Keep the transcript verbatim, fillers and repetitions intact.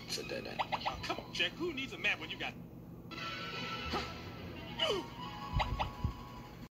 It's a dead end. Oh, come on, Jack. Who needs a map when you got...